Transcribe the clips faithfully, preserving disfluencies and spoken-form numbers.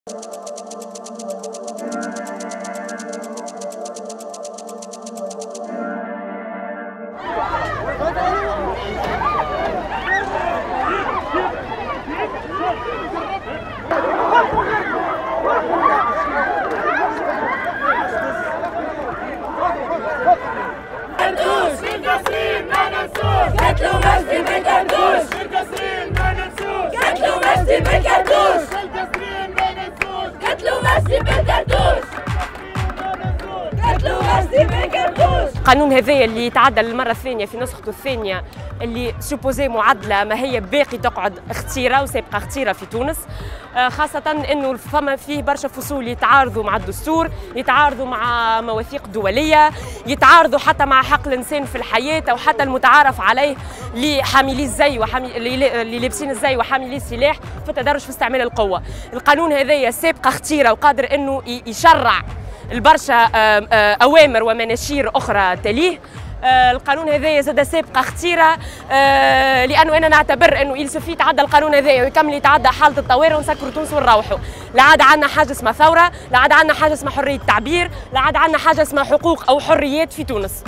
قتلوا مجدي بالكرتوش القصرين ما ننسوش قتلوا مجدي بالكرتوش القصرين ما ننسوش قتلوا مجدي بالكرتوش قتلوا مجدي بالكرتوش. القانون هذايا اللي يتعدى للمرة الثانية في نسخته الثانية اللي سوبوزي معدلة ما هي باقي تقعد اختيرة وسابقة اختيرة في تونس، خاصة انه فما فيه برشا فصول يتعارضوا مع الدستور، يتعارضوا مع مواثيق دولية، يتعارضوا حتى مع حق الانسان في الحياة او حتى المتعارف عليه لحاملي الزي وحاملي اللي لابسين الزي وحاملي السلاح في التدرج في استعمال القوة. القانون هذايا سابقة اختيرة وقادر انه يشرع البرشا اوامر ومناشير اخرى تليه. القانون هذايا زاد سابقه اختيره لانه انا نعتبر انه يلسفي يتعدى القانون هذايا ويكمل يتعدى حاله الطوارئ ونسكروا تونس ونروحوا. لا عاد عندنا حاجه اسمها ثوره، لا عاد عندنا حاجه اسمها حريه تعبير، لا عاد عندنا حاجه اسمها حقوق او حريات في تونس.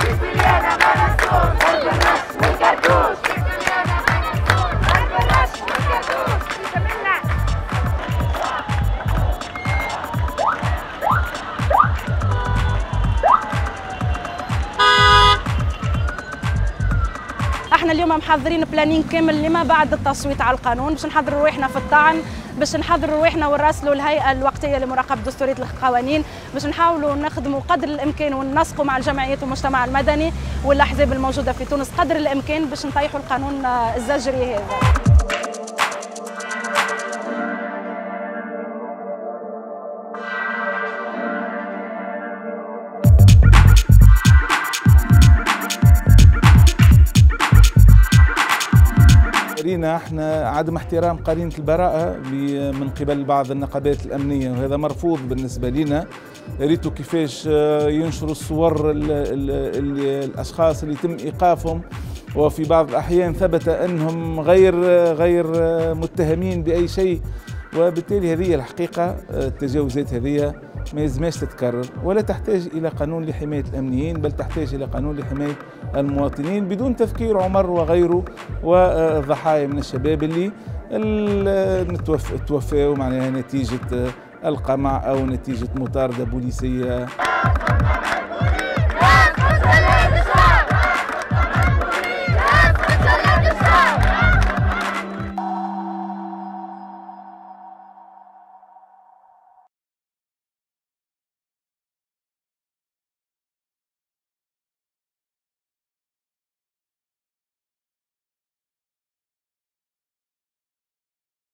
احنا اليوم محضرين بلانين كامل لما بعد التصويت على القانون باش نحضروا رواحنا في الطعن، باش نحضروا رواحنا ونراسلوا الهيئه الوقتيه لمراقبه دستوريه القوانين، باش نحاولوا نخدموا قدر الامكان وننسقوا مع الجمعيات والمجتمع المدني والاحزاب الموجوده في تونس قدر الامكان باش نطيحوا القانون الزجري هذا. رينا احنا عدم احترام قرينة البراءة من قبل بعض النقابات الأمنية، وهذا مرفوض بالنسبة لنا. ريتوا كيفاش ينشروا الصور ال ال ال الأشخاص اللي يتم إيقافهم وفي بعض الأحيان ثبت أنهم غير غير متهمين بأي شيء، وبالتالي هذه الحقيقة التجاوزات هذه ما يلزمهاش تتكرر ولا تحتاج إلى قانون لحماية الأمنيين، بل تحتاج إلى قانون لحماية المواطنين بدون تفكير عمر وغيره والضحايا من الشباب اللي توفوا معناها نتيجة القمع أو نتيجة مطاردة بوليسية.